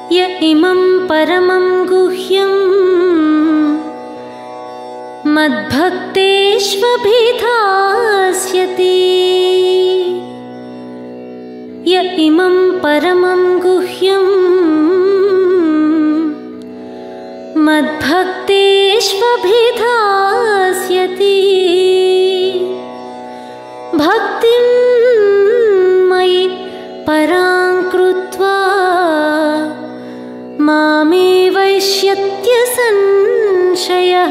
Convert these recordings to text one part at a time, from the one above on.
य इमं परमं गुह्यं मद्भक्तेष्वभिधास्यति य इमं परमं गुह्यं मद्भक्तेष्वभिधास्यति भक्तिं मयि परां कृत्वा मामेवैष्यत्य संशयः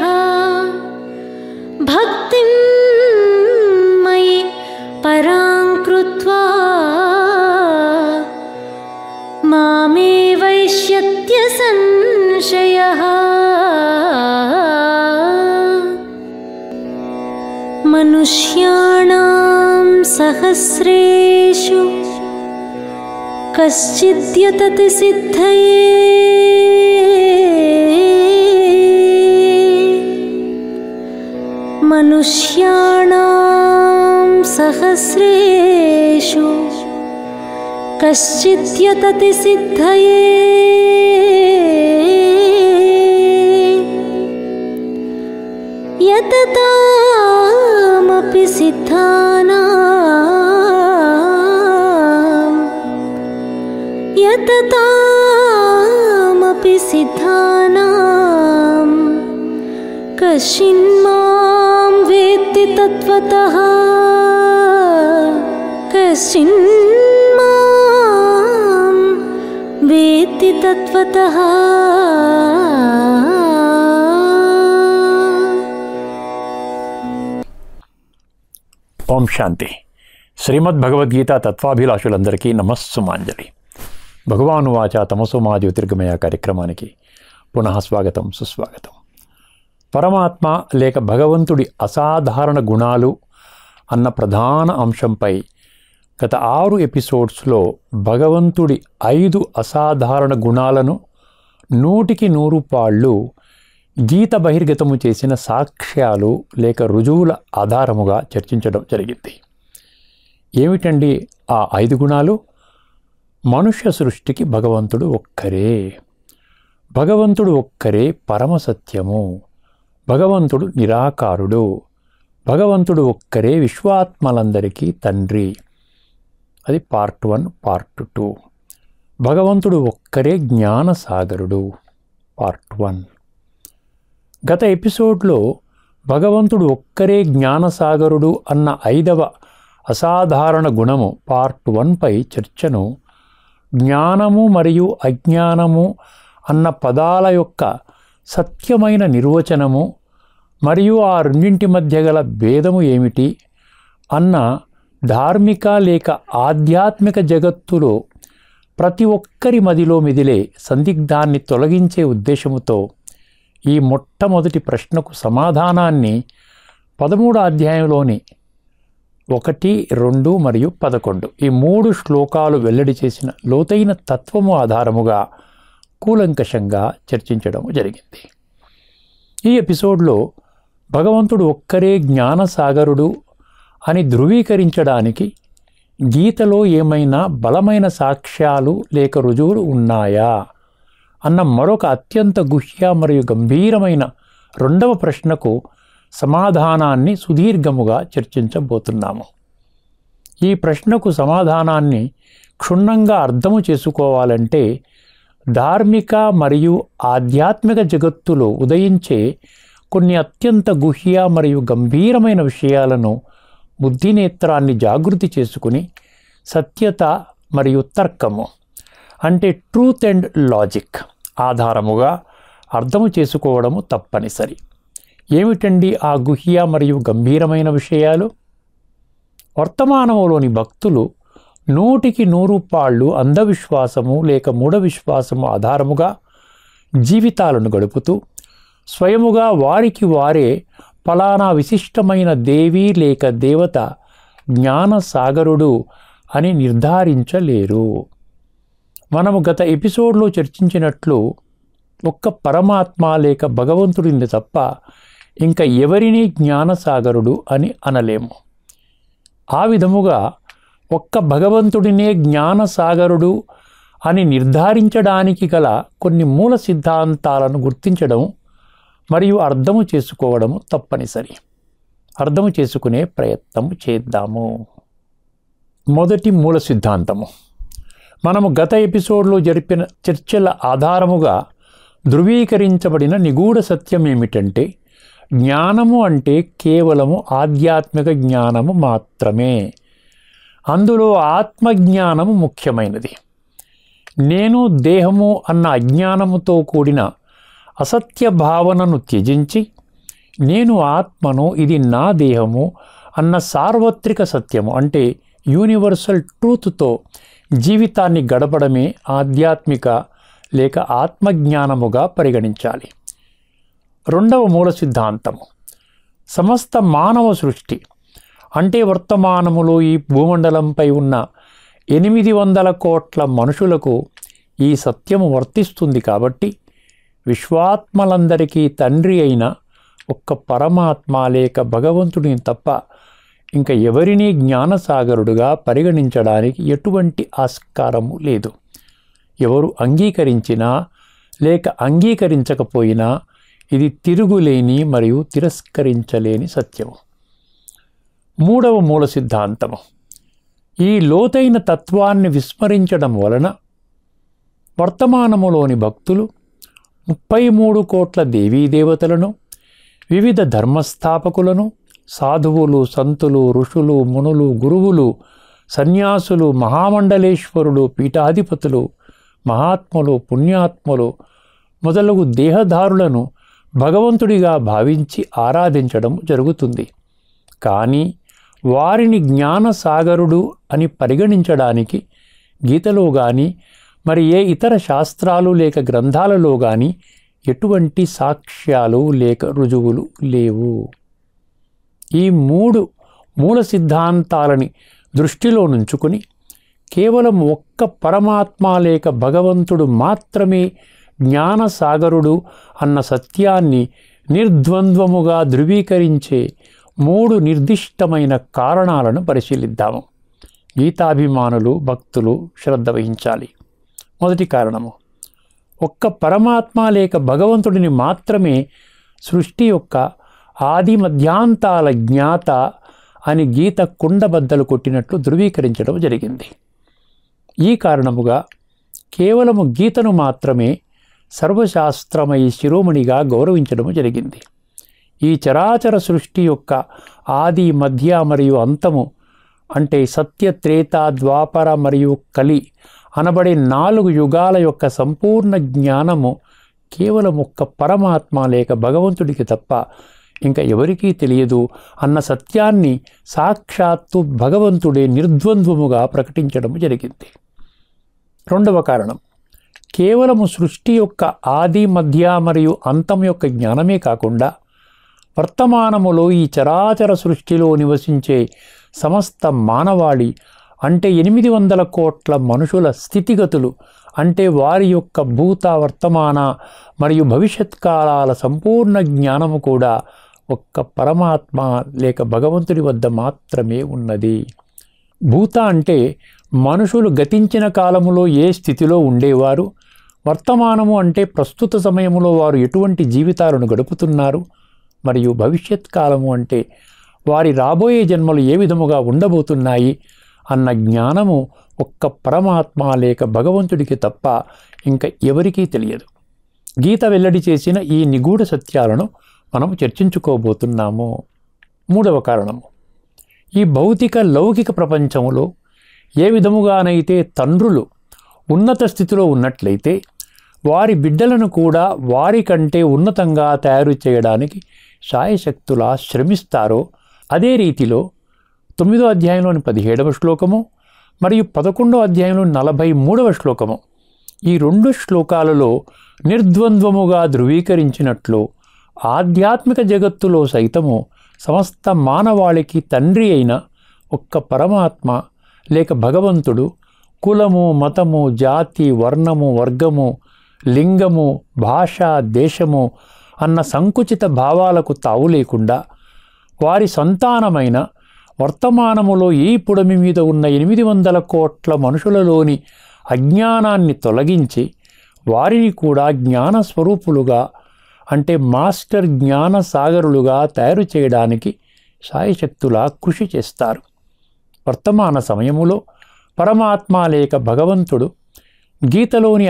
भक्तिं मयि परां कृत्वा मामेवैष्यत्य संशयः मनुष्याणां सहस्रेषु कश्चिद्यतति सिद्धये मनुष्याणां सहस्रेषु कश्चिद्यतति सिद्धये यततामपि सिद्धानां कश्चिन्मां वेत्ति तत्त्वतः कश्चिन्मां वेत्ति तत्त्वतः ఓం శాంతి. శ్రీమద్ భగవద్గీత తత్వాభిలాషులందరికీ నమస్సుమాంజలి. భగవానువాచ తమసో మా జ్యోతిర్గమయ కార్యక్రమానికి పునః స్వాగతం, సుస్వాగతం. పరమాత్మ లేక భగవంతుడి అసాధారణ గుణాలు అన్న ప్రధాన అంశంపై గత 6 ఎపిసోడ్స్లో భగవంతుడి 5 అసాధారణ గుణాలను 100కి 100 పాళ్ళు గీత బహిర్గతము చేసిన సాక్ష్యాలు లేక రుజువుల ఆధారముగా చర్చించడం జరిగింది. ఏమిటండి ఆ 5 గుణాలు? మనుష్య సృష్టికి భగవంతుడు ఒక్కరే, భగవంతుడు ఒక్కరే పరమసత్యము, భగవంతుడు నిరాకారుడు, భగవంతుడు ఒక్కరే విశ్వాత్మలందరికీ తండ్రి. అది పార్ట్ 1. పార్ట్ 2 భగవంతుడు ఒక్కరే జ్ఞానసాగరుడు, పార్ట్ 1. గత ఎపిసోడ్లో భగవంతుడు ఒక్కరే జ్ఞానసాగరుడు అన్న 5వ అసాధారణ గుణము పార్ట్ 1పై చర్చను జ్ఞానము మరియు అజ్ఞానము అన్న పదాల యొక్క సత్యమైన నిర్వచనము మరియు ఆ రెండింటి మధ్య గల భేదము ఏమిటి అన్న ధార్మిక లేక ఆధ్యాత్మిక జగత్తులో ప్రతి ఒక్కరి మదిలో మెదిలే సందిగ్ధాన్ని తొలగించే ఉద్దేశముతో ఈ మొట్టమొదటి ప్రశ్నకు సమాధానాన్ని 13వ అధ్యాయంలోని 1, 2 మరియు 11 ఈ 3 శ్లోకాలు వెల్లడి చేసిన లోతైన తత్వము ఆధారముగా కూలంకషంగా చర్చించడం జరిగింది. ఈ ఎపిసోడ్లో భగవంతుడు ఒక్కరే జ్ఞానసాగరుడు అని ధృవీకరించడానికి గీతలో ఏమైనా బలమైన సాక్ష్యాలు లేక రుజువులు ఉన్నాయా అన్న మరొక అత్యంత గుహ్య మరియు గంభీరమైన 2వ ప్రశ్నకు సమాధానాన్ని సుదీర్ఘముగా చర్చించబోతున్నాము. ఈ ప్రశ్నకు సమాధానాన్ని క్షుణ్ణంగా అర్థము చేసుకోవాలంటే ధార్మిక మరియు ఆధ్యాత్మిక జగత్తులో ఉదయించే కొన్ని అత్యంత గుహ్య మరియు గంభీరమైన విషయాలను బుద్ధినేత్రాన్ని జాగృతి చేసుకుని సత్యత మరియు తర్కము అంటే ట్రూత్ అండ్ లాజిక్ ఆధారముగా అర్థము చేసుకోవడము తప్పనిసరి. ఏమిటండి ఆ గుహ్య మరియు గంభీరమైన విషయాలు? వర్తమానములోని భక్తులు 100కి 100 పాళ్ళు అంధవిశ్వాసము లేక మూఢవిశ్వాసము ఆధారముగా జీవితాలను గడుపుతూ స్వయముగా వారికి వారే ఫలానా విశిష్టమైన దేవి లేక దేవత జ్ఞానసాగరుడు అని నిర్ధారించలేరు. మనము గత ఎపిసోడ్లో చర్చించినట్లు ఒక్క పరమాత్మ లేక భగవంతుడిని తప్ప ఇంకా ఎవరినీ జ్ఞానసాగరుడు అని అనలేము. ఆ విధముగా ఒక్క భగవంతుడినే జ్ఞానసాగరుడు అని నిర్ధారించడానికి గల కొన్ని మూల సిద్ధాంతాలను గుర్తించడం మరియు అర్థము చేసుకోవడము తప్పనిసరి. అర్థము చేసుకునే ప్రయత్నం చేద్దాము. మొదటి మూల సిద్ధాంతము. మనము గత ఎపిసోడ్లో జరిపిన చర్చల ఆధారముగా ధృవీకరించబడిన నిగూఢ సత్యం ఏమిటంటే, జ్ఞానము అంటే కేవలము ఆధ్యాత్మిక జ్ఞానము మాత్రమే. అందులో ఆత్మజ్ఞానము ముఖ్యమైనది. నేను దేహము అన్న అజ్ఞానముతో కూడిన అసత్య భావనను త్యజించి, నేను ఆత్మను, ఇది నా దేహము అన్న సార్వత్రిక సత్యము అంటే యూనివర్సల్ ట్రూత్తో జీవితాన్ని గడపడమే ఆధ్యాత్మిక లేక ఆత్మజ్ఞానముగా పరిగణించాలి. రెండవ మూల సిద్ధాంతము. సమస్త మానవ సృష్టి అంటే వర్తమానములో ఈ భూమండలంపై ఉన్న 800 కోట్ల మనుషులకు ఈ సత్యము వర్తిస్తుంది కాబట్టి, విశ్వాత్మలందరికీ తండ్రి అయిన ఒక్క పరమాత్మ లేక భగవంతుడిని తప్ప ఇంకా ఎవరినీ జ్ఞానసాగరుడుగా పరిగణించడానికి ఎటువంటి ఆస్కారము లేదు. ఎవరు అంగీకరించినా లేక అంగీకరించకపోయినా ఇది తిరుగులేని మరియు తిరస్కరించలేని సత్యము. మూడవ మూల సిద్ధాంతము. ఈ లోతైన తత్వాన్ని విస్మరించడం వలన వర్తమానములోని భక్తులు 33 కోట్ల దేవీదేవతలను, వివిధ ధర్మస్థాపకులను, సాధువులు, సంతులు, ఋషులు, మునులు, గురువులు, సన్యాసులు, మహామండలేశ్వరులు, పీఠాధిపతులు, మహాత్ములు, పుణ్యాత్ములు మొదలగు దేహదారులను భగవంతుడిగా భావించి ఆరాధించడం జరుగుతుంది. కానీ వారిని జ్ఞానసాగరుడు అని పరిగణించడానికి గీతలో కానీ మరి ఏ ఇతర శాస్త్రాలు లేక గ్రంథాలలో కానీ ఎటువంటి సాక్ష్యాలు లేక రుజువులు లేవు. ఈ మూడు మూల సిద్ధాంతాలని దృష్టిలో నుంచుకొని కేవలం ఒక్క పరమాత్మ లేక భగవంతుడు మాత్రమే జ్ఞానసాగరుడు అన్న సత్యాన్ని నిర్ద్వంద్వముగా ధృవీకరించే 3 నిర్దిష్టమైన కారణాలను పరిశీలిద్దాము. గీతాభిమానులు, భక్తులు శ్రద్ధ వహించాలి. మొదటి కారణము, ఒక్క పరమాత్మ లేక భగవంతుడిని మాత్రమే సృష్టి యొక్క ఆది మధ్యాంతాల జ్ఞాత అని గీత కుండబద్దలు కొట్టినట్లు ధృవీకరించడం జరిగింది. ఈ కారణముగా కేవలము గీతను మాత్రమే సర్వశాస్త్రమై శిరోమణిగా గౌరవించడం జరిగింది. ఈ చరాచర సృష్టి యొక్క ఆది, మధ్య మరియు అంతము అంటే సత్య, త్రేత, ద్వాపర మరియు కలి అనబడే 4 యుగాల యొక్క సంపూర్ణ జ్ఞానము కేవలం ఒక్క పరమాత్మ లేక భగవంతుడికి తప్ప ఇంకా ఎవరికీ తెలియదు అన్న సత్యాన్ని సాక్షాత్తు భగవంతుడే నిర్ద్వంద్వముగా ప్రకటించడం జరిగింది. రెండవ కారణం, కేవలము సృష్టి యొక్క ఆది, మధ్య మరియు అంతం యొక్క జ్ఞానమే కాకుండా వర్తమానములో ఈ చరాచర సృష్టిలో నివసించే సమస్త మానవాళి అంటే 800 కోట్ల మనుషుల స్థితిగతులు అంటే వారి యొక్క భూత, వర్తమాన మరియు భవిష్యత్ కాలాల సంపూర్ణ జ్ఞానము కూడా ఒక్క పరమాత్మ లేక భగవంతుడి వద్ద మాత్రమే ఉన్నది. భూత అంటే మనుషులు గతించిన కాలములో ఏ స్థితిలో ఉండేవారు, వర్తమానము అంటే ప్రస్తుత సమయంలో వారు ఎటువంటి జీవితాలను గడుపుతున్నారు, మరియు భవిష్యత్ కాలము అంటే వారి రాబోయే జన్మలు ఏ విధముగా ఉండబోతున్నాయి అన్న జ్ఞానము ఒక్క పరమాత్మ లేక భగవంతుడికి తప్ప ఇంకా ఎవరికీ తెలియదు. గీత వెల్లడి చేసిన ఈ నిగూఢ సత్యాలను మనం చర్చించుకోబోతున్నాము. మూడవ కారణము, ఈ భౌతిక లౌకిక ప్రపంచములో ఏ విధముగానైతే తండ్రులు ఉన్నత స్థితిలో ఉన్నట్లయితే వారి బిడ్డలను కూడా వారి కంటే ఉన్నతంగా తయారు చేయడానికి శాయశక్తులా శ్రమిస్తారో, అదే రీతిలో 9వ అధ్యాయంలోని 17వ శ్లోకము మరియు 11వ అధ్యాయంలో 43వ శ్లోకము ఈ 2 శ్లోకాలలో నిర్ద్వంద్వముగా ధృవీకరించినట్లు ఆధ్యాత్మిక జగత్తులో సైతము సమస్త మానవాళికి తండ్రి అయిన ఒక్క పరమాత్మ లేక భగవంతుడు కులము, మతము, జాతి, వర్ణము, వర్గము, లింగము, భాష, దేశము అన్న సంకుచిత భావాలకు తావు లేకుండా వారి సంతానమైన వర్తమానములో ఈ పుడమి మీద ఉన్న 800 కోట్ల మనుషులలోని అజ్ఞానాన్ని తొలగించి వారిని కూడా జ్ఞానస్వరూపులుగా అంటే మాస్టర్ జ్ఞాన సాగరులుగా తయారు చేయడానికి శాయశక్తులా కృషి చేస్తారు. వర్తమాన సమయములో పరమాత్మ లేక భగవంతుడు గీతలోని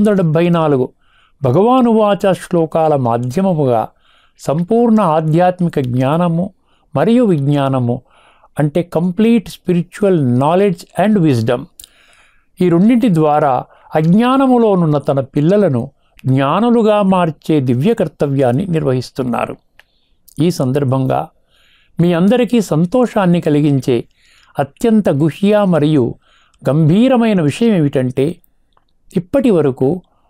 574 భగవానువాచ శ్లోకాల మాధ్యమముగా సంపూర్ణ ఆధ్యాత్మిక జ్ఞానము మరియు విజ్ఞానము అంటే complete spiritual knowledge and wisdom ఈ రెండింటి ద్వారా అజ్ఞానములోనున్న తన పిల్లలను జ్ఞానులుగా మార్చే దివ్య కర్తవ్యాన్ని నిర్వహిస్తున్నారు. ఈ సందర్భంగా మీ అందరికీ సంతోషాన్ని కలిగించే అత్యంత గుహ్య మరియు గంభీరమైన విషయం ఏమిటంటే, ఇప్పటి వరకు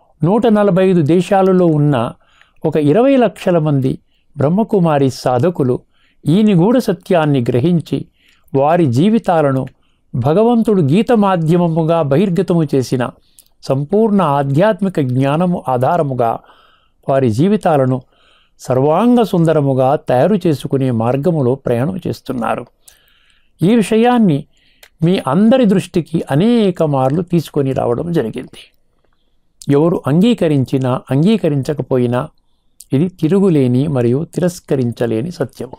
145 దేశాలలో ఉన్న ఒక 20 లక్షల మంది బ్రహ్మకుమారి సాధకులు ఈ నిగూఢ సత్యాన్ని గ్రహించి వారి జీవితాలను భగవంతుడు గీత మాధ్యమముగా బహిర్గతము చేసిన సంపూర్ణ ఆధ్యాత్మిక జ్ఞానము ఆధారముగా వారి జీవితాలను సర్వాంగ సుందరముగా తయారు చేసుకునే మార్గములో ప్రయాణం చేస్తున్నారు. ఈ విషయాన్ని మీ అందరి దృష్టికి అనేక మార్లు తీసుకొని రావడం జరిగింది. ఎవరు అంగీకరించినా అంగీకరించకపోయినా ఇది తిరుగులేని మరియు తిరస్కరించలేని సత్యము.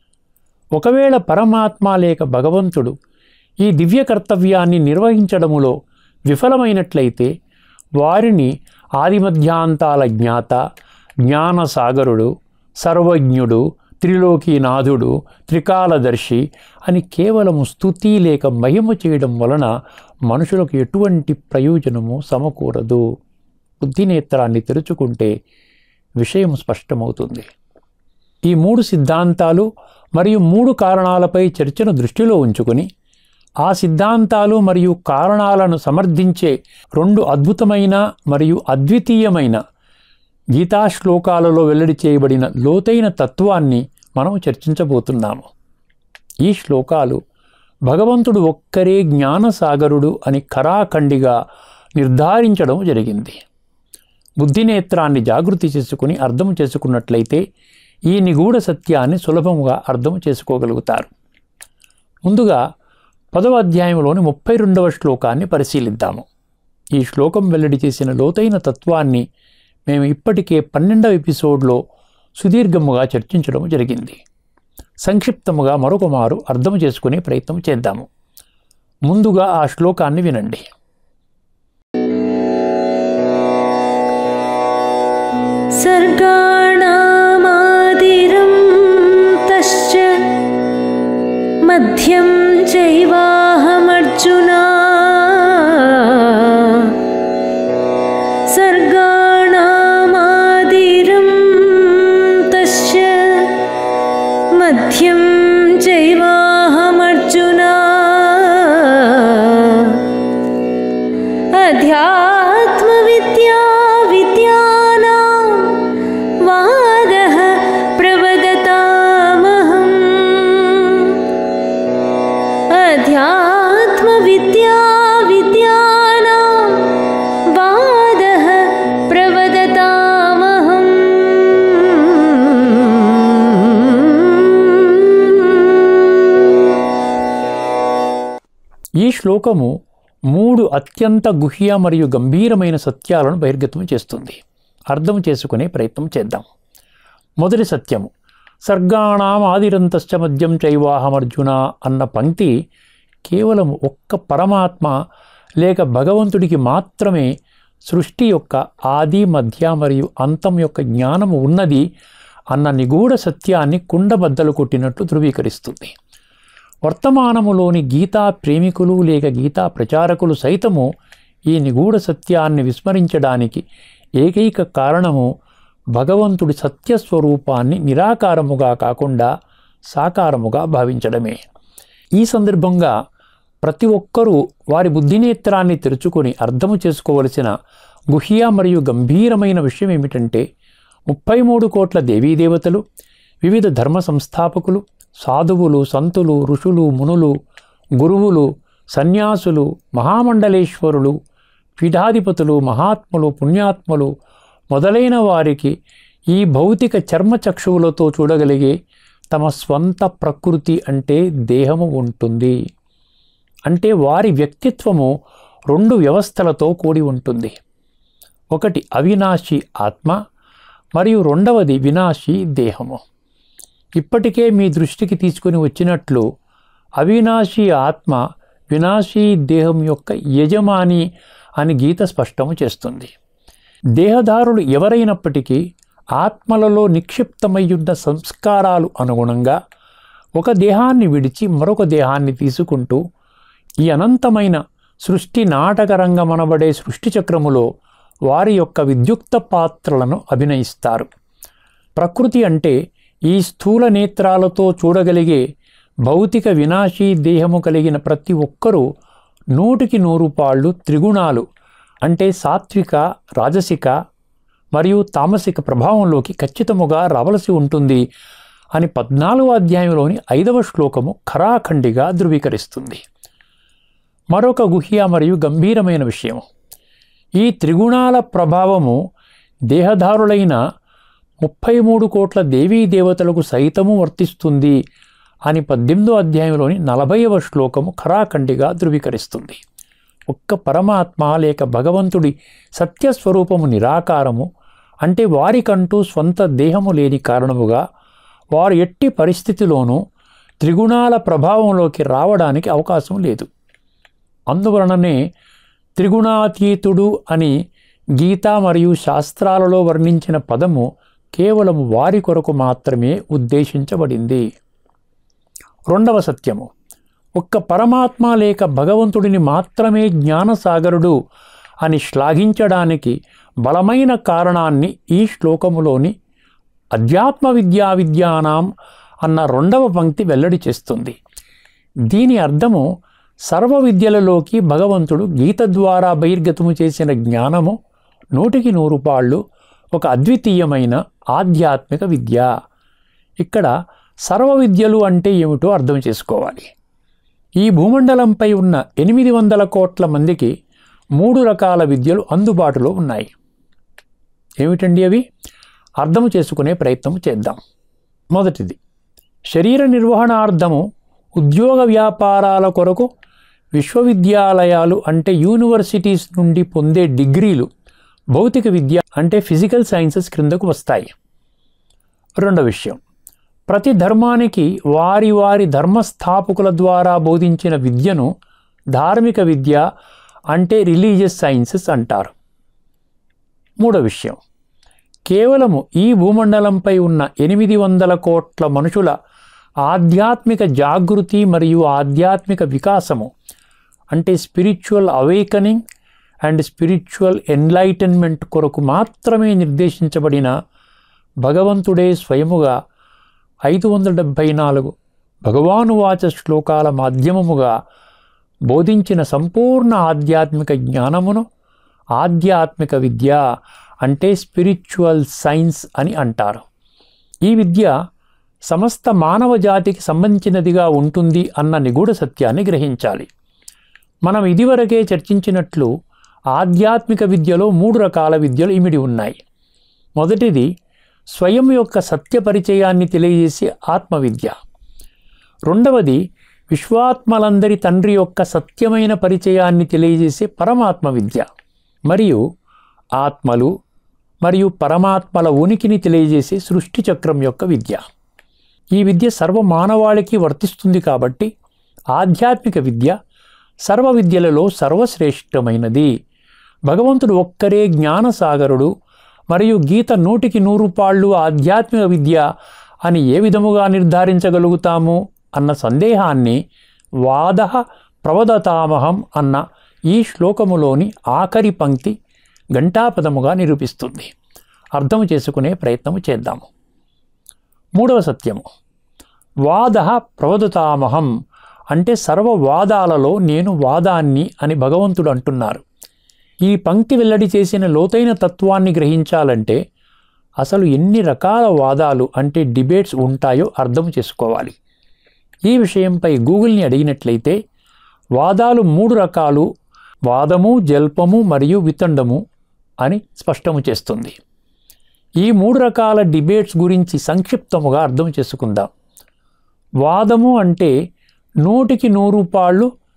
ఒకవేళ పరమాత్మ లేక భగవంతుడు ఈ దివ్య కర్తవ్యాన్ని నిర్వహించడములో విఫలమైనట్లయితే వారిని ఆదిమధ్యాంతాల జ్ఞాత, జ్ఞానసాగరుడు, సర్వజ్ఞుడు, త్రిలోకీనాథుడు, త్రికాలదర్శి అని కేవలము స్తుతి లేక మహిమ చేయడం వలన మనుషులకు ఎటువంటి ప్రయోజనము సమకూరదు. బుద్ధినేత్రాన్ని తెరుచుకుంటే విషయం స్పష్టమవుతుంది. ఈ 3 సిద్ధాంతాలు మరియు 3 కారణాలపై చర్చను దృష్టిలో ఉంచుకొని ఆ సిద్ధాంతాలు మరియు కారణాలను సమర్థించే 2 అద్భుతమైన మరియు అద్వితీయమైన గీతా శ్లోకాలలో వెల్లడి చేయబడిన లోతైన తత్వాన్ని మనం చర్చించబోతున్నాము. ఈ శ్లోకాలు భగవంతుడు ఒక్కరే జ్ఞానసాగరుడు అని ఖరాఖండిగా నిర్ధారించడం జరిగింది. బుద్ధినేత్రాన్ని జాగృతి చేసుకుని అర్థం చేసుకున్నట్లయితే ఈ నిగూఢ సత్యాన్ని సులభముగా అర్థం చేసుకోగలుగుతారు. ముందుగా 10వ అధ్యాయంలోని 32వ శ్లోకాన్ని పరిశీలిద్దాము. ఈ శ్లోకం వెల్లడి చేసిన లోతైన తత్వాన్ని మేము ఇప్పటికే 12వ ఎపిసోడ్లో సుదీర్ఘముగా చర్చించడం జరిగింది. సంక్షిప్తముగా మరొక మారు అర్థం చేసుకునే ప్రయత్నం చేద్దాము. ముందుగా ఆ శ్లోకాన్ని వినండి. సర్గాణామాదిరం తశ్చ మధ్యం చైవాహమర్జునా సర్గాణామాదిరం తశ్చ మధ్యం చైవాహమర్జునా అధ్యాత్మవిద్యా విద్యానాం వాదః ప్రవదతామహం అధ్యాత్మవిద్యా విద్యానాం వాదః ప్రవదతామహం. ఈ శ్లోకము 3 అత్యంత గుహ్య మరియు గంభీరమైన సత్యాలను బహిర్గతం చేస్తుంది. అర్థం చేసుకునే ప్రయత్నం చేద్దాం. మొదటి సత్యము, సర్గాణాం ఆదిరంతశ్చ మధ్యం చైవాహమర్జున అన్న పంక్తి కేవలం ఒక్క పరమాత్మ లేక భగవంతుడికి మాత్రమే సృష్టి యొక్క ఆది, మధ్య మరియు అంతం యొక్క జ్ఞానము ఉన్నది అన్న నిగూఢ సత్యాన్ని కుండబద్దలు కొట్టినట్లు ధృవీకరిస్తుంది. వర్తమానములోని గీతా ప్రేమికులు లేక గీతా ప్రచారకులు సైతము ఈ నిగూఢ సత్యాన్ని విస్మరించడానికి ఏకైక కారణము భగవంతుడి సత్యస్వరూపాన్ని నిరాకారముగా కాకుండా సాకారముగా భావించడమే. ఈ సందర్భంగా ప్రతి ఒక్కరూ వారి బుద్ధినేత్రాన్ని తెరుచుకొని అర్థము చేసుకోవలసిన గుహ్య మరియు గంభీరమైన విషయం ఏమిటంటే, 33 కోట్ల దేవీదేవతలు, వివిధ ధర్మ సంస్థాపకులు, సాధువులు, సంతులు, ఋషులు, మునులు, గురువులు, సన్యాసులు, మహామండలేశ్వరులు, పీఠాధిపతులు, మహాత్ములు, పుణ్యాత్ములు మొదలైన వారికి ఈ భౌతిక చర్మచక్షువులతో చూడగలిగే తమ స్వంత ప్రకృతి అంటే దేహము ఉంటుంది. అంటే వారి వ్యక్తిత్వము రెండు వ్యవస్థలతో కూడి ఉంటుంది. ఒకటి అవినాశి ఆత్మ మరియు రెండవది వినాశి దేహము. ఇప్పటికే మీ దృష్టికి తీసుకుని వచ్చినట్లు అవినాశి ఆత్మ వినాశీ దేహం యొక్క యజమాని అని గీత స్పష్టము చేస్తుంది. దేహదారులు ఎవరైనప్పటికీ ఆత్మలలో నిక్షిప్తమయ్యున్న సంస్కారాలు అనుగుణంగా ఒక దేహాన్ని విడిచి మరొక దేహాన్ని తీసుకుంటూ ఈ అనంతమైన సృష్టి నాటకరంగమనబడే సృష్టి చక్రములో వారి యొక్క విద్యుక్త పాత్రలను అభినయిస్తారు. ప్రకృతి అంటే ఈ స్థూల నేత్రాలతో చూడగలిగే భౌతిక వినాశీ దేహము కలిగిన ప్రతి ఒక్కరూ 100% త్రిగుణాలు అంటే సాత్విక, రాజసిక మరియు తామసిక ప్రభావంలోకి ఖచ్చితముగా రావలసి ఉంటుంది అని 14వ అధ్యాయంలోని 5వ శ్లోకము ఖరాఖండిగా ధృవీకరిస్తుంది. మరొక గుహ్య మరియు గంభీరమైన విషయం, ఈ త్రిగుణాల ప్రభావము దేహదారులైన 33 కోట్ల దేవీ దేవతలకు సైతము వర్తిస్తుంది అని 18వ అధ్యాయంలోని 40వ శ్లోకము ఖరాఖండిగా ధృవీకరిస్తుంది. ఒక్క పరమాత్మ లేక భగవంతుడి సత్యస్వరూపము నిరాకారము అంటే వారికంటూ స్వంత దేహము లేని కారణముగా వారు ఎట్టి పరిస్థితిలోనూ త్రిగుణాల ప్రభావంలోకి రావడానికి అవకాశం లేదు. అందువలననే త్రిగుణాతీతుడు అని గీత మరియు శాస్త్రాలలో వర్ణించిన పదము కేవలం వారి కొరకు మాత్రమే ఉద్దేశించబడింది. రెండవ సత్యము, ఒక్క పరమాత్మ లేక భగవంతుడిని మాత్రమే జ్ఞానసాగరుడు అని శ్లాఘించడానికి బలమైన కారణాన్ని ఈ శ్లోకములోని అధ్యాత్మ విద్యానాం అన్న 2వ పంక్తి వెల్లడి చేస్తుంది. దీని అర్థము సర్వ విద్యలలోకి భగవంతుడు గీత ద్వారా బహిర్గతము చేసిన జ్ఞానము 100% ఒక అద్వితీయమైన ఆధ్యాత్మిక విద్య. ఇక్కడ సర్వ విద్యలు అంటే ఏమిటో అర్థం చేసుకోవాలి. ఈ భూమండలంపై ఉన్న 800 కోట్ల మందికి 3 రకాల విద్యలు అందుబాటులో ఉన్నాయి. ఏమిటండి అవి? అర్థం చేసుకునే ప్రయత్నం చేద్దాం. మొదటిది, శరీర నిర్వహణార్థము ఉద్యోగ వ్యాపారాల కొరకు విశ్వవిద్యాలయాలు అంటే యూనివర్సిటీస్ నుండి పొందే డిగ్రీలు భౌతిక విద్య అంటే ఫిజికల్ సైన్సెస్ క్రిందకు వస్తాయి. రెండవ విషయం, ప్రతి ధర్మానికి వారి వారి ధర్మస్థాపకుల ద్వారా బోధించిన విద్యను ధార్మిక విద్య అంటే రిలీజియస్ సైన్సెస్ అంటారు. మూడవ విషయం, కేవలము ఈ భూమండలంపై ఉన్న 800 కోట్ల మనుషుల ఆధ్యాత్మిక జాగృతి మరియు ఆధ్యాత్మిక వికాసము అంటే spiritual awakening and spiritual enlightenment కొరకు మాత్రమే నిర్దేశించబడిన భగవంతుడే స్వయముగా 574 భగవానువాచ శ్లోకాల మాధ్యమముగా బోధించిన సంపూర్ణ ఆధ్యాత్మిక జ్ఞానమును ఆధ్యాత్మిక విద్య అంటే స్పిరిచువల్ సైన్స్ అని అంటారు. ఈ విద్య సమస్త మానవ జాతికి సంబంధించినదిగా ఉంటుంది అన్న నిగూఢ సత్యాన్ని గ్రహించాలి. మనం ఇదివరకే చర్చించినట్లు ఆధ్యాత్మిక విద్యలో 3 రకాల విద్యలు ఇమిడి ఉన్నాయి. మొదటిది స్వయం యొక్క సత్య పరిచయాన్ని తెలియజేసే ఆత్మవిద్య. రెండవది విశ్వాత్మలందరి తండ్రి యొక్క సత్యమైన పరిచయాన్ని తెలియజేసే పరమాత్మ విద్య. మరియు ఆత్మలు మరియు పరమాత్మల ఉనికిని తెలియజేసే సృష్టి చక్రం యొక్క విద్య. ఈ విద్య సర్వ మానవాళికి వర్తిస్తుంది కాబట్టి ఆధ్యాత్మిక విద్య సర్వ విద్యలలో సర్వశ్రేష్టమైనది. భగవంతుడు ఒక్కరే జ్ఞానసాగరుడు మరియు గీత 100% ఆధ్యాత్మిక విద్య అని ఏ విధముగా నిర్ధారించగలుగుతాము అన్న సందేహాన్ని వాదః ప్రవదతామహం అన్న ఈ శ్లోకములోని ఆఖరి పంక్తి ఘంటాపదముగా నిరూపిస్తుంది. అర్థం చేసుకునే ప్రయత్నము చేద్దాము. మూడవ సత్యము, వాదః ప్రవదతామహం అంటే సర్వవాదాలలో నేను వాదాన్ని అని భగవంతుడు అంటున్నారు. ఈ పంక్తి వెల్లడి చేసిన లోతైన తత్వాన్ని గ్రహించాలంటే అసలు ఎన్ని రకాల వాదాలు అంటే డిబేట్స్ ఉంటాయో అర్థం చేసుకోవాలి. ఈ విషయంపై గూగుల్ని అడిగినట్లయితే వాదాలు 3 రకాలు, వాదము, జల్పము మరియు వితండము అని స్పష్టము చేస్తుంది. ఈ 3 రకాల డిబేట్స్ గురించి సంక్షిప్తముగా అర్థం చేసుకుందాం. వాదము అంటే 100%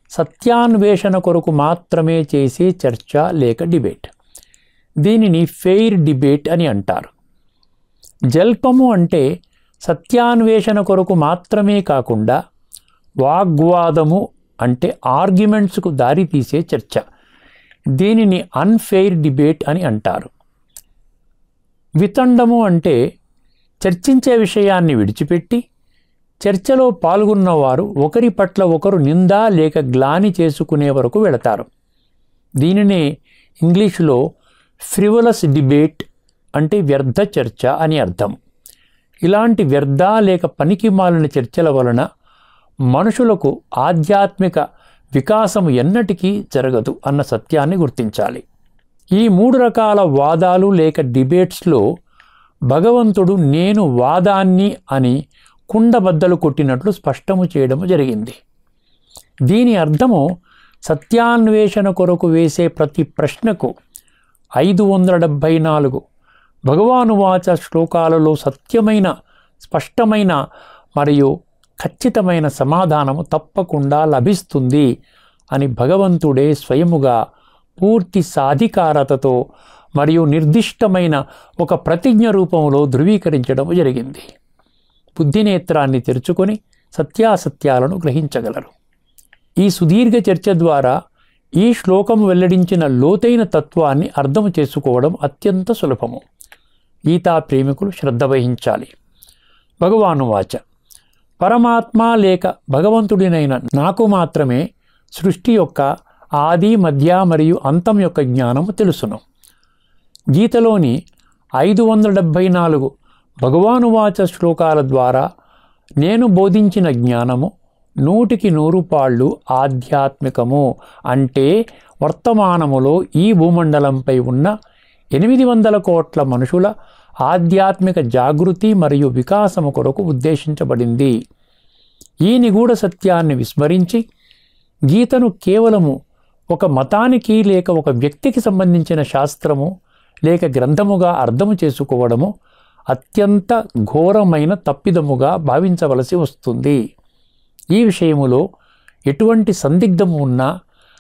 సత్యాన్వేషణ కొరకు మాత్రమే చేసే చర్చ లేక డిబేట్. దీనిని ఫెయిర్ డిబేట్ అని అంటారు. జల్పము అంటే సత్యాన్వేషణ కొరకు మాత్రమే కాకుండా వాగ్వాదము అంటే ఆర్గ్యుమెంట్స్కు దారితీసే చర్చ. దీనిని అన్ఫెయిర్ డిబేట్ అని అంటారు. వితండము అంటే చర్చించే విషయాన్ని విడిచిపెట్టి చర్చలో పాల్గొన్నవారు ఒకరి పట్ల ఒకరు నింద లేక గ్లాని చేసుకునే వరకు వెళతారు. దీనినే ఇంగ్లీషులో ఫ్రివలస్ డిబేట్ అంటే వ్యర్థ చర్చ అని అర్థం. ఇలాంటి వ్యర్థ లేక పనికిమాలిన చర్చల వలన మనుషులకు ఆధ్యాత్మిక వికాసము ఎన్నటికీ జరగదు అన్న సత్యాన్ని గుర్తించాలి. ఈ 3 రకాల వాదాలు లేక డిబేట్స్లో భగవంతుడు నేను వాదాన్ని అని కుండబద్దలు కొట్టినట్లు స్పష్టము చేయడము జరిగింది. దీని అర్థము సత్యాన్వేషణ కొరకు వేసే ప్రతి ప్రశ్నకు 574 భగవానువాచ శ్లోకాలలో సత్యమైన, స్పష్టమైన మరియు ఖచ్చితమైన సమాధానము తప్పకుండా లభిస్తుంది అని భగవంతుడే స్వయముగా పూర్తి సాధికారతతో మరియు నిర్దిష్టమైన ఒక ప్రతిజ్ఞ రూపంలో ధృవీకరించడం జరిగింది. బుద్ధినేత్రాన్ని తెరుచుకొని సత్యాసత్యాలను గ్రహించగలరు. ఈ సుదీర్ఘ చర్చ ద్వారా ఈ శ్లోకం వెల్లడించిన లోతైన తత్వాన్ని అర్థం చేసుకోవడం అత్యంత సులభము. గీతా ప్రేమికులు శ్రద్ధ వహించాలి. భగవానువాచ పరమాత్మ లేక భగవంతుడినైన నాకు మాత్రమే సృష్టి యొక్క ఆది, మధ్య మరియు అంతం యొక్క జ్ఞానము తెలుసును. గీతలోని 574 భగవానువాచ శ్లోకాల ద్వారా నేను బోధించిన జ్ఞానము 100కి 100 పాళ్ళు ఆధ్యాత్మికము. అంటే వర్తమానములో ఈ భూమండలంపై ఉన్న 800 కోట్ల మనుషుల ఆధ్యాత్మిక జాగృతి మరియు వికాసము కొరకు ఉద్దేశించబడింది. ఈ నిగూఢ సత్యాన్ని విస్మరించి గీతను కేవలము ఒక మతానికి లేక ఒక వ్యక్తికి సంబంధించిన శాస్త్రము లేక గ్రంథముగా అర్థము చేసుకోవడము అత్యంత ఘోరమైన తప్పిదముగా భావించవలసి వస్తుంది. ఈ విషయములో ఎటువంటి సందిగ్ధము ఉన్నా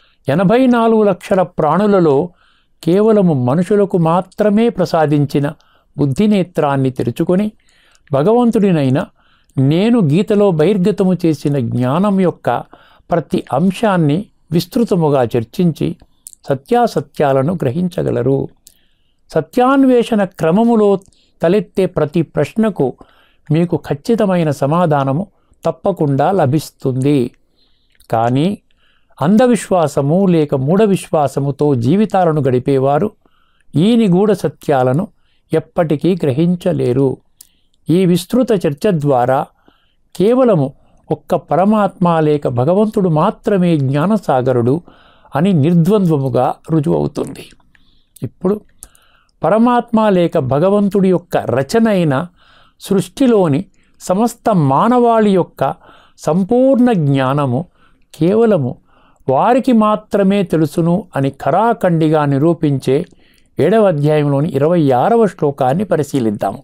84 లక్షల ప్రాణులలో కేవలము మనుషులకు మాత్రమే ప్రసాదించిన బుద్ధినేత్రాన్ని తెరుచుకొని భగవంతుడినైన నేను గీతలో బహిర్గతము చేసిన జ్ఞానం యొక్క ప్రతి అంశాన్ని విస్తృతముగా చర్చించి సత్యాసత్యాలను గ్రహించగలరు. సత్యాన్వేషణ క్రమములో తలెత్తే ప్రతి ప్రశ్నకు మీకు ఖచ్చితమైన సమాధానము తప్పకుండా లభిస్తుంది. కానీ అంధవిశ్వాసము లేక మూఢవిశ్వాసముతో జీవితాలను గడిపేవారు ఈ నిగూఢ సత్యాలను ఎప్పటికీ గ్రహించలేరు. ఈ విస్తృత చర్చ ద్వారా కేవలము ఒక్క పరమాత్మ లేక భగవంతుడు మాత్రమే జ్ఞానసాగరుడు అని నిర్ద్వంద్వముగా రుజువవుతుంది. ఇప్పుడు పరమాత్మ లేక భగవంతుడి యొక్క రచన అయిన సృష్టిలోని సమస్త మానవాళి యొక్క సంపూర్ణ జ్ఞానము కేవలము వారికి మాత్రమే తెలుసును అని ఖరాఖండిగా నిరూపించే 7వ అధ్యాయంలోని 26వ శ్లోకాన్ని పరిశీలిద్దాము.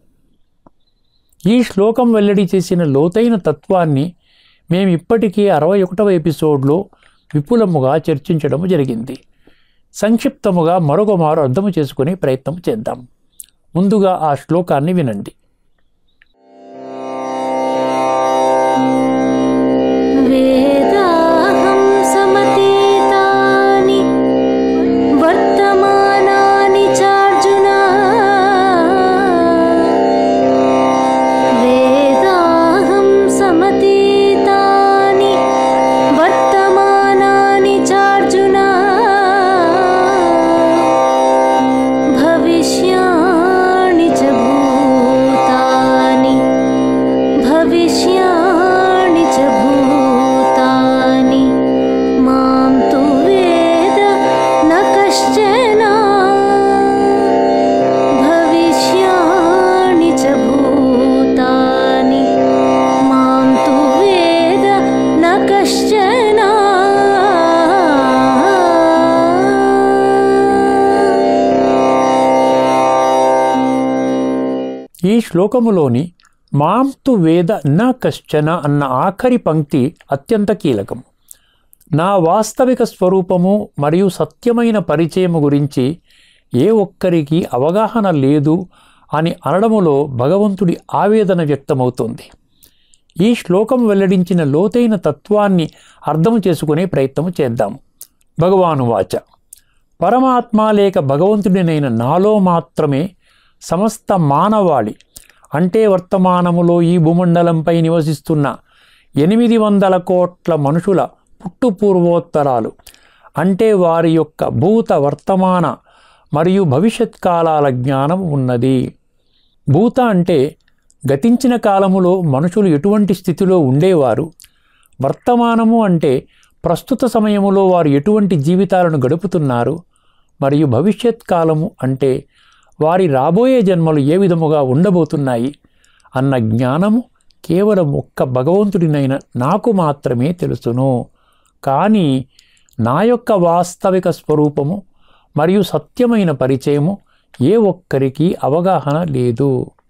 ఈ శ్లోకం వెల్లడి చేసిన లోతైన తత్వాన్ని మేము ఇప్పటికే 61వ ఎపిసోడ్లో విపులముగా చర్చించడం జరిగింది. సంక్షిప్తముగా మరొకమారు అర్థము చేసుకునే ప్రయత్నం చేద్దాం. ముందుగా ఆ శ్లోకాన్ని వినండి. వేదాహం సమతీతాని వర్తమానాని చార్జున వేదాహం సమతీతాని వర్తమానాని చార్జున భవిష్యాణి చ భూతాని భవిష్యాణి చ భూతాని మాం తు వేద న కశ్చన భవిష్యాణి చ భూతాని మాం తు వేద న కశ్చన. ఈ శ్లోకములోని మాం తు వేద న కశ్చన అన్న ఆఖరి పంక్తి అత్యంత కీలకం. నా వాస్తవిక స్వరూపము మరియు సత్యమైన పరిచయము గురించి ఏ ఒక్కరికి అవగాహన లేదు అని అనడములో భగవంతుడి ఆవేదన వ్యక్తమవుతోంది. ఈ శ్లోకం వెల్లడించిన లోతైన తత్వాన్ని అర్థం చేసుకునే ప్రయత్నం చేద్దాం. భగవానువాచ: పరమాత్మ లేక భగవంతుడినైన నాలో మాత్రమే సమస్త మానవాళి అంటే వర్తమానములో ఈ భూమండలంపై నివసిస్తున్న 800 కోట్ల మనుషుల పుట్టుపూర్వోత్తరాలు అంటే వారి యొక్క భూత వర్తమాన మరియు భవిష్యత్ కాలాల జ్ఞానం ఉన్నది. భూత అంటే గతించిన కాలములో మనుషులు ఎటువంటి స్థితిలో ఉండేవారు, వర్తమానము అంటే ప్రస్తుత సమయములో వారు ఎటువంటి జీవితాలను గడుపుతున్నారు, మరియు భవిష్యత్ కాలము అంటే వారి రాబోయే జన్మలు ఏ విధముగా ఉండబోతున్నాయి అన్న జ్ఞానము కేవలం ఒక్క భగవంతుడినైన నాకు మాత్రమే తెలుసును. కానీ నా యొక్క వాస్తవిక స్వరూపము మరియు సత్యమైన పరిచయము ఏ ఒక్కరికి అవగాహన లేదు.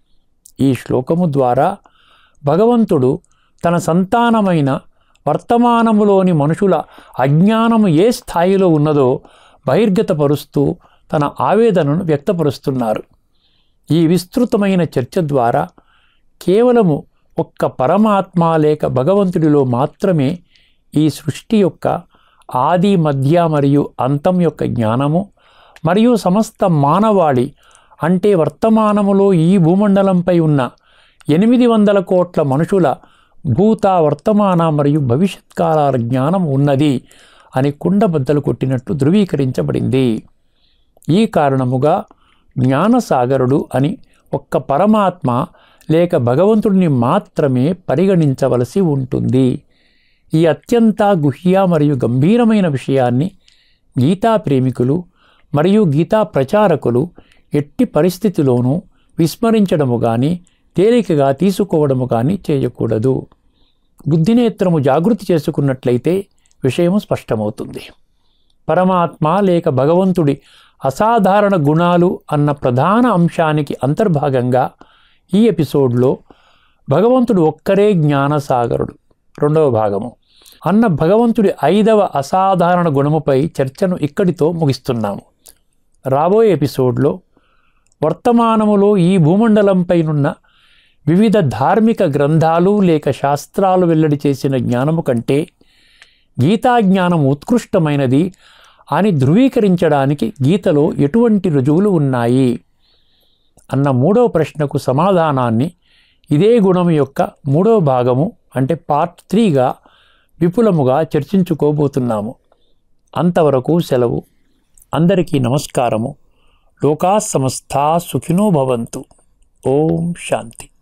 ఈ శ్లోకము ద్వారా భగవంతుడు తన సంతానమైన వర్తమానములోని మనుషుల అజ్ఞానము ఏ స్థాయిలో ఉన్నదో బహిర్గతపరుస్తూ తన ఆవేదనను వ్యక్తపరుస్తున్నారు. ఈ విస్తృతమైన చర్చ ద్వారా కేవలము ఒక్క పరమాత్మ లేక భగవంతుడిలో మాత్రమే ఈ సృష్టి యొక్క ఆది, మధ్య మరియు అంతం యొక్క జ్ఞానము మరియు సమస్త మానవాళి అంటే వర్తమానములో ఈ భూమండలంపై ఉన్న 800 కోట్ల మనుషుల భూత, వర్తమాన మరియు భవిష్యత్ కాలాల జ్ఞానం ఉన్నది అని కుండబద్దలు కొట్టినట్టు ధృవీకరించబడింది. ఈ కారణముగా జ్ఞానసాగరుడు అని ఒక్క పరమాత్మ లేక భగవంతుడిని మాత్రమే పరిగణించవలసి ఉంటుంది. ఈ అత్యంత గుహ్య మరియు గంభీరమైన విషయాన్ని గీతా ప్రేమికులు మరియు గీతా ప్రచారకులు ఎట్టి పరిస్థితిలోనూ విస్మరించడము కానీ తేలికగా తీసుకోవడము కానీ చేయకూడదు. బుద్ధినేత్రము జాగృతి చేసుకున్నట్లయితే విషయము స్పష్టమవుతుంది. పరమాత్మ లేక భగవంతుడి అసాధారణ గుణాలు అన్న ప్రధాన అంశానికి అంతర్భాగంగా ఈ ఎపిసోడ్లో భగవంతుడు ఒక్కరే జ్ఞానసాగరుడు 2వ భాగము అన్న భగవంతుడి 5వ అసాధారణ గుణముపై చర్చను ఇక్కడితో ముగిస్తున్నాము. రాబోయే ఎపిసోడ్లో వర్తమానములో ఈ భూమండలంపైనున్న వివిధ ధార్మిక గ్రంథాలు లేక శాస్త్రాలు వెల్లడి చేసిన జ్ఞానము కంటే గీతా జ్ఞానం ఉత్కృష్టమైనది అని ధృవీకరించడానికి గీతలో ఎటువంటి రుజువులు ఉన్నాయి అన్న 3వ ప్రశ్నకు సమాధానాన్ని ఇదే గుణం యొక్క 3వ భాగము అంటే పార్ట్ 3గా విపులముగా చర్చించుకోబోతున్నాము. అంతవరకు సెలవు. అందరికీ నమస్కారము. లోకా సమస్తా సుఖినో భవంతు. ఓం శాంతి.